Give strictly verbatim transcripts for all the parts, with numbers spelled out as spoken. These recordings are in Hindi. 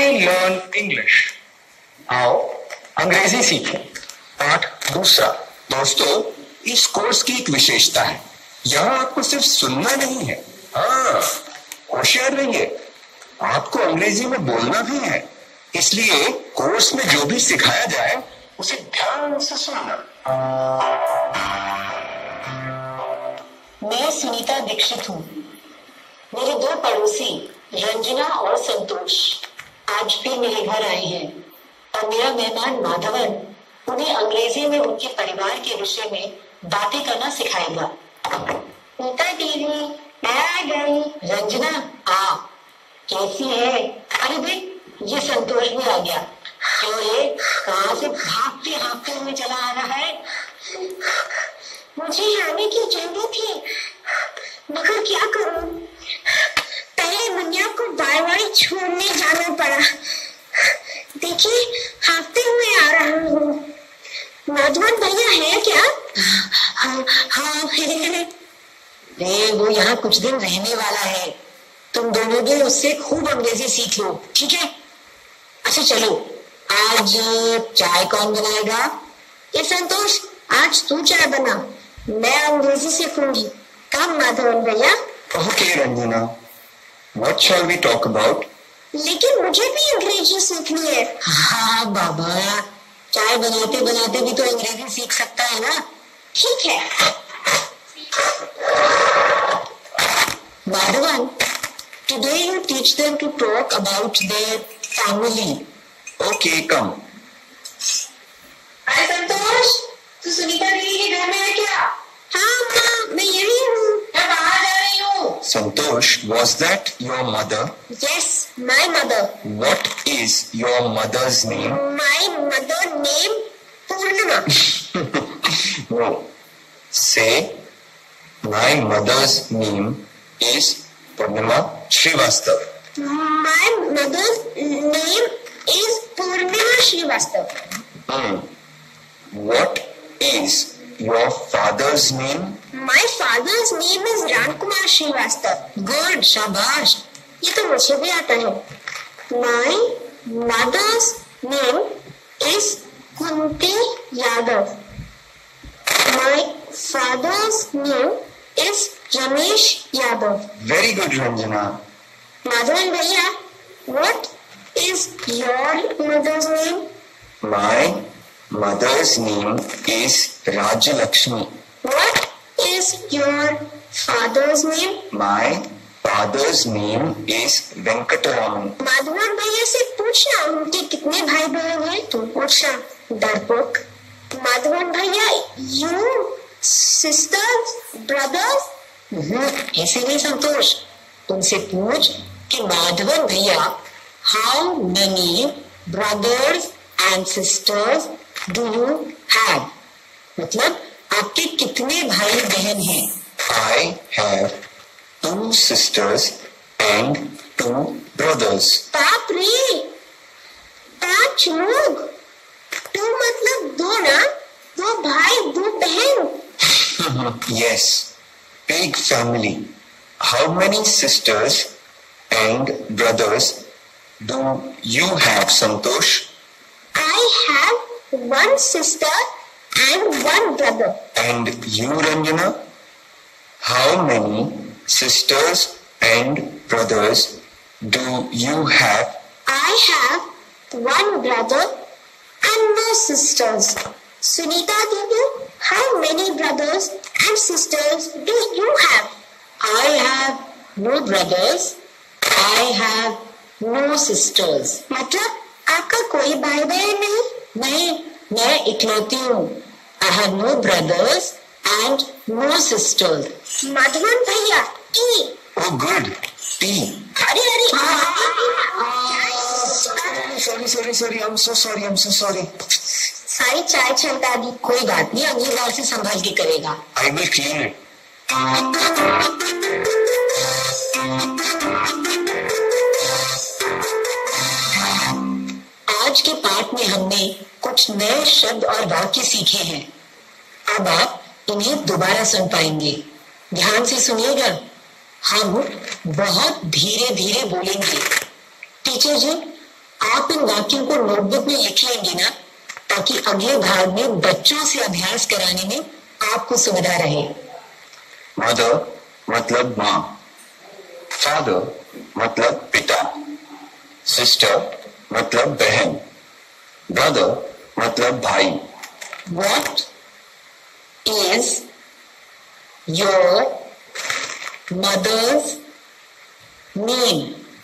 learn English. आओ अंग्रेजी सीखें। पाठ दूसरा। दोस्तों, इस कोर्स की एक विशेषता है, यहाँ आपको सिर्फ सुनना नहीं है, हाँ होशियार रहिए, आपको अंग्रेजी में बोलना भी है। इसलिए कोर्स में जो भी सिखाया जाए उसे ध्यान से सुनना। मैं सुनीता दीक्षित हूँ। मेरे दो पड़ोसी रंजना और संतोष आज भी मेरे घर आए हैं और मेरा मेहमान माधवन उन्हें अंग्रेजी में उनके परिवार के विषय में बातें करना सिखाएगा। नीता दीदी, मैं आ गई। रंजना, आ, कैसी है? अरे भाई, ये संतोष भी आ गया। क्यों रे, कहाँ से भागते भागते हुए चला आ रहा है? मुझे आने की जरूरत थी, मगर क्या करूं? पहले मुन्या को बार बार छोड़ने जाना पड़ा। देखिए, भागते हुए आ रहा हूँ। माधवन भैया है क्या? हाँ हाँ है। रे, वो यहाँ कुछ दिन रहने वाला है। तुम दोनों भी उससे खूब अंग्रेजी सीख लो, ठीक है? अच्छा चलो, आज चाय कौन बनाएगा? ये संतोष, आज तू चाय बना, मैं अंग्रेजी सीखूंगी। कम माधवन भैया। Okay Ranjana, what shall we talk about? लेकिन मुझे भी अंग्रेजी सीखनी है। हाँ बाबा, चाय बनाते बनाते भी तो अंग्रेजी सीख सकता है ना। ठीक है Madhavan, today you teach them to talk about their family. Okay come. अरे संतोष, तू सुनीता दीदी के घर में है क्या? हाँ माँ, मैं यही हूँ। मैं बाहर जा रही हूँ। संतोष, was that your mother? Yes, my mother. What is your mother's name? My mother name Purnima. No. Say, my mother's name is Purnima Srivastav. My mother's name is Purnima Srivastav. Hmm. What is your father's name? My father's name is Ramkumar Srivastav. Good, शाबाश। ये तो मुझे भी आता है। My mother's name is Kunti Yadav. My father's name is Ramesh Yadav. Very good, Ranjana. Madhavan भैया, what is your mother's name? My mother's name is Rajalakshmi. What is your father's name? My father's name is Venkataraman. Madhavan भैया से पूछना उनके कितने भाई बहन हैं। तुम पूछना, डरपोक। माधवन भैया, you sisters, brothers? ऐसे नहीं संतोष, तुमसे पूछ कि माधवन भैया, how many brothers and sisters do you have? मतलब आपके कितने भाई बहन हैं? I have two sisters and two brothers. बाप रे, पांच लोग। दो मतलब दो ना, दो भाई दो बहन। Yes, big family. How many sisters and brothers do you have, Santosh? I have one sister and one brother. And you, Ranjana? How many sisters and brothers do you have? I have one brother and no sisters. Sunita Devi, how many brothers and sisters do you have? I have no brothers. I have no sisters. मतलब आपका कोई भाई बहन नहीं? नहीं, मैं इकलौती हूँ। I have no brothers and no sisters. Madhavan भैया, टी। Oh, good. Tea. अरे अरे, Sorry, sorry, sorry. I'm so sorry. I'm so sorry. सारी चाय छलका दी। कोई बात नहीं, अगली बार से संभाल के करेगा। I will clean it. आज के पाठ में हमने कुछ नए शब्द और वाक्य सीखे हैं। अब आप इन्हें दोबारा सुन पाएंगे। ध्यान से सुनिएगा। हम बहुत धीरे धीरे बोलेंगे। टीचर जी, आप इन वाक्यों को नोटबुक में लिख लेंगे ना, ताकि अगले भाग में बच्चों से अभ्यास कराने में आपको सुविधा रहे। मदर मतलब माँ, फादर मतलब पिता, सिस्टर मतलब बहन, ब्रदर मतलब भाई। What is your mother's name?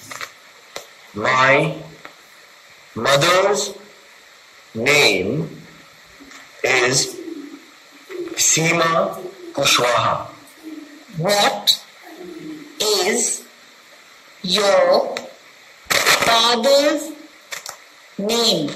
My mother's name is Seema Kushwaha. What is your father's name?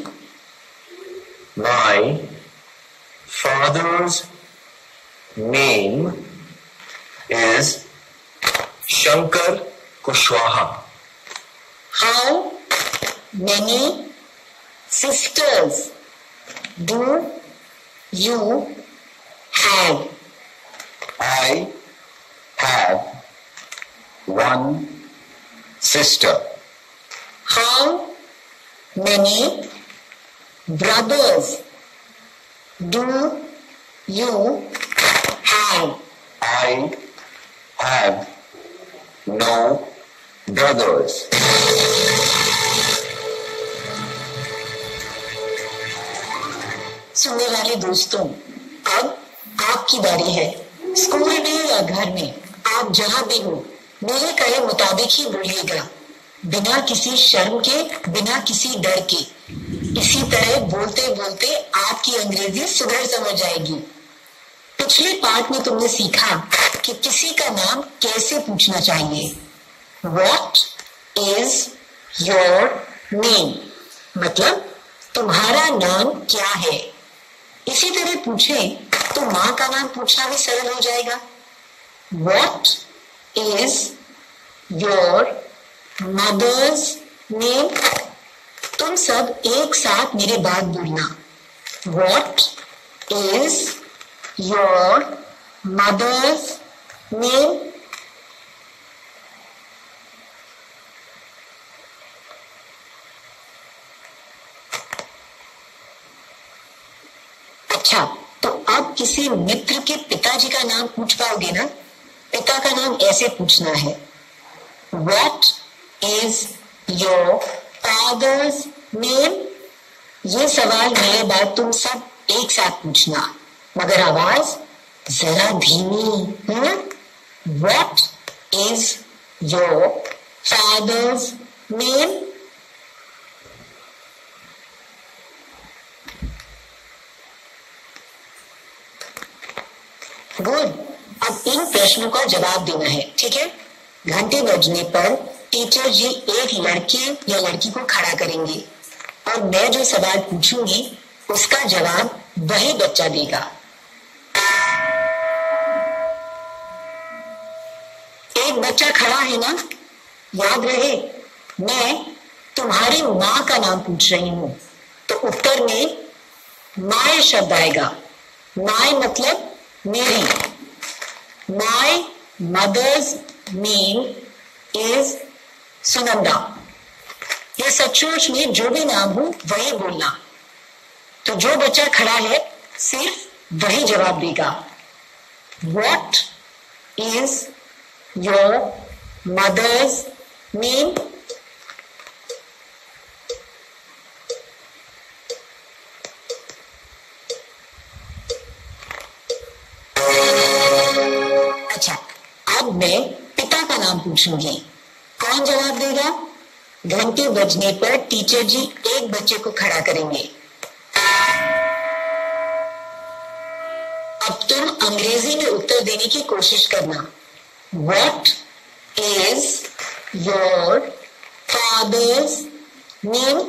My father's name is Shankar Kushwaha. How many sisters do you have? I have one sister. How many brothers do you have? I have no brothers. सुनने वाले दोस्तों, अब आपकी बारी है। स्कूल में या घर में, आप जहाँ भी हो, मेरे कहे मुताबिक ही बोलिएगा, बिना किसी शर्म के, बिना किसी डर के। इसी तरह बोलते बोलते आपकी अंग्रेजी सुधर समझ जाएगी। पिछले पार्ट में तुमने सीखा कि किसी का नाम कैसे पूछना चाहिए। What is your name? मतलब तुम्हारा नाम क्या है। इसी तरह पूछे तो माँ का नाम पूछना भी सरल हो जाएगा। What is your mother's name? तुम सब एक साथ मेरे बाद बोलना। What is your mother's name? अच्छा, तो अब किसी मित्र के पिताजी का नाम पूछ पाओगे ना? पिता का नाम ऐसे पूछना है, What is your father's name? ये सवाल मेरे बाद तुम सब एक साथ पूछना, मगर आवाज जरा धीमी। Hmm? What is your father's name? Good. अब इन प्रश्नों का जवाब देना है, ठीक है? घंटे बजने पर टीचर जी एक लड़के या लड़की को खड़ा करेंगे और मैं जो सवाल पूछूंगी उसका जवाब वही बच्चा देगा। एक बच्चा खड़ा है ना? याद रहे, मैं तुम्हारी माँ का नाम पूछ रही हूँ, तो उत्तर में माय शब्द आएगा। माय मतलब मेरी। My mother's name is Sunanda. ये सचमुच में जो भी नाम हो वही बोलना। तो जो बच्चा खड़ा है सिर्फ वही जवाब देगा। What is your mother's name? अच्छा, अब मैं पिता का नाम पूछूंगी। कौन जवाब देगा? घंटे बजने पर टीचर जी एक बच्चे को खड़ा करेंगे। अब तुम अंग्रेजी में उत्तर देने की कोशिश करना। What is your father's name?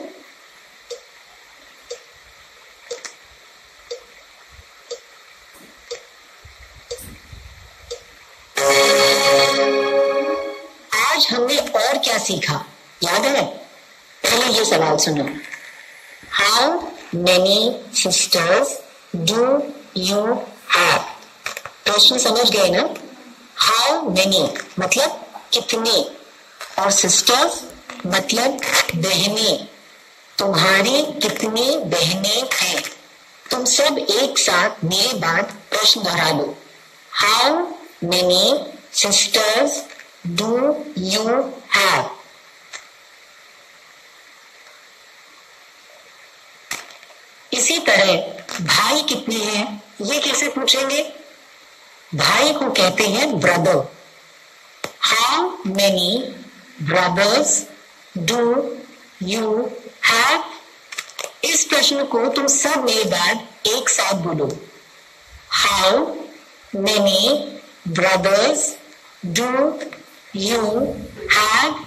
आज हमने और क्या सीखा याद है? पहले ये सवाल सुनो। How many sisters do you have? प्रश्न समझ गए ना? How many मतलब कितने और sisters मतलब बहनें। तुम्हारी कितनी बहनें हैं? तुम सब एक साथ मेरे बाद प्रश्न दोहरा लो। How many sisters do you have? इसी तरह भाई कितने हैं ये कैसे पूछेंगे? भाई को कहते हैं brother. How many brothers do you have? इस प्रश्न को तुम सब मेरे बाद एक साथ बोलो। How many brothers do you have?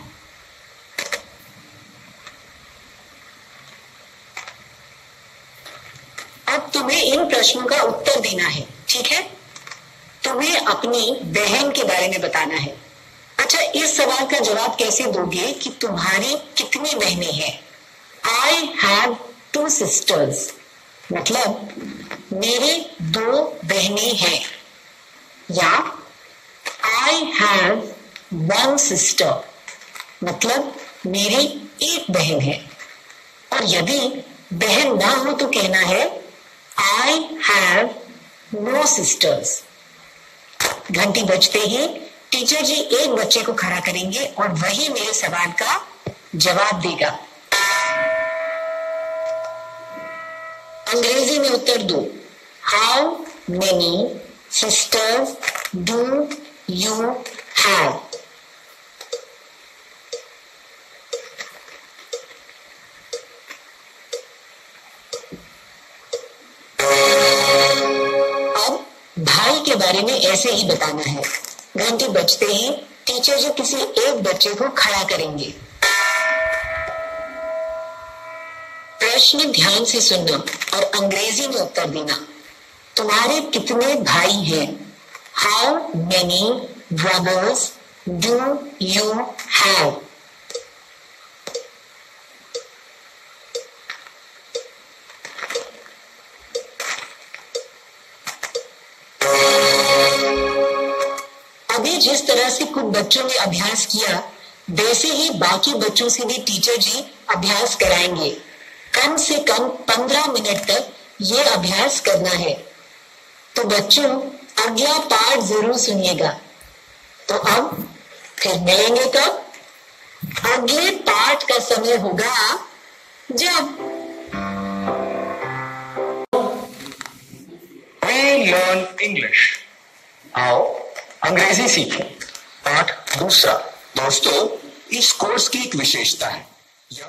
अब तुम्हें इन प्रश्नों का उत्तर देना है, ठीक है? तुम्हें अपनी बहन के बारे में बताना है। अच्छा, इस सवाल का जवाब कैसे दोगे कि तुम्हारी कितनी बहनें हैं? आई हैव टू सिस्टर्स, मतलब मेरे दो बहनें हैं। या आई हैव वन सिस्टर, मतलब मेरी एक बहन है। और यदि बहन ना हो तो कहना है आई हैव नो सिस्टर्स। घंटी बजते ही टीचर जी एक बच्चे को खड़ा करेंगे और वही मेरे सवाल का जवाब देगा। अंग्रेजी में उत्तर दो। How many sisters do you have? अब भाई के बारे में ऐसे ही बताना है। घंटी बजते ही टीचर जी किसी एक बच्चे को खड़ा करेंगे। प्रश्न ध्यान से सुनना और अंग्रेजी में उत्तर देना। तुम्हारे कितने भाई हैं? How many brothers do you have? अभी जिस तरह से कुछ बच्चों ने अभ्यास किया, वैसे ही बाकी बच्चों से भी टीचर जी अभ्यास कराएंगे। कम से कम पंद्रह मिनट तक ये अभ्यास करना है। तो बच्चों, अगला पाठ जरूर सुनिएगा। तो अब फिर मिलेंगे कब? अगले पाठ का समय होगा जब We learn English. आओ अंग्रेजी सीखें। पाठ दूसरा। दोस्तों, इस कोर्स की एक विशेषता है,